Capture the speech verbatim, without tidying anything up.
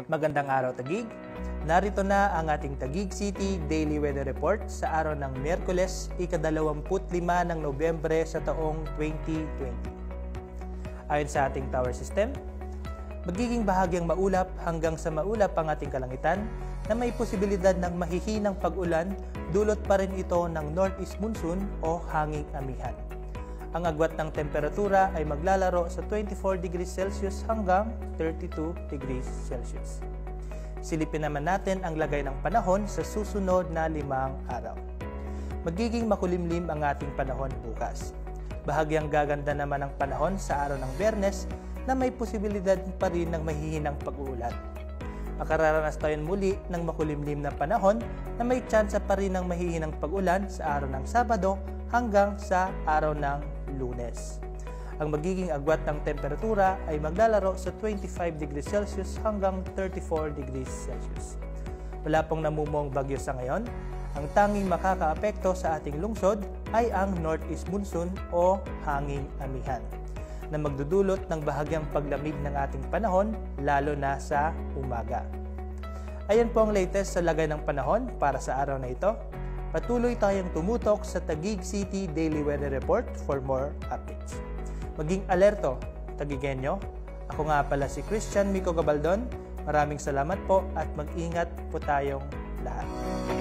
Magandang araw, Taguig. Narito na ang ating Taguig City Daily Weather Report sa araw ng Miyerkules, ikadalawamput lima ng Nobyembre sa taong twenty twenty. Ayon sa ating tower system, magiging bahagyang maulap hanggang sa maulap ang ating kalangitan na may posibilidad ng mahihinang pag-ulan, dulot pa rin ito ng northeast monsoon o hanging amihan. Ang agwat ng temperatura ay maglalaro sa twenty-four degrees Celsius hanggang thirty-two degrees Celsius. Silipin naman natin ang lagay ng panahon sa susunod na limang araw. Magiging makulimlim ang ating panahon bukas. Bahagyang gaganda naman ang panahon sa araw ng Biyernes na may posibilidad pa rin ng mahihinang pag-uulan. Makararanas tayo muli ng makulimlim na panahon na may tsansa pa rin ng mahihinang pag-ulan sa araw ng Sabado hanggang sa araw ng Lunes. Ang magiging agwat ng temperatura ay maglalaro sa twenty-five degrees Celsius hanggang thirty-four degrees Celsius. Wala pong namumong bagyo sa ngayon. Ang tanging makakaapekto sa ating lungsod ay ang northeast monsoon o hanging amihan na magdudulot ng bahagyang paglamig ng ating panahon lalo na sa umaga. Ayan po ang latest sa lagay ng panahon para sa araw na ito. Patuloy tayong tumutok sa Taguig City Daily Weather Report for more updates. Maging alerto, Taguigenyo. Ako nga pala si Christian Mico Gabaldon. Maraming salamat po at mag-ingat po tayong lahat.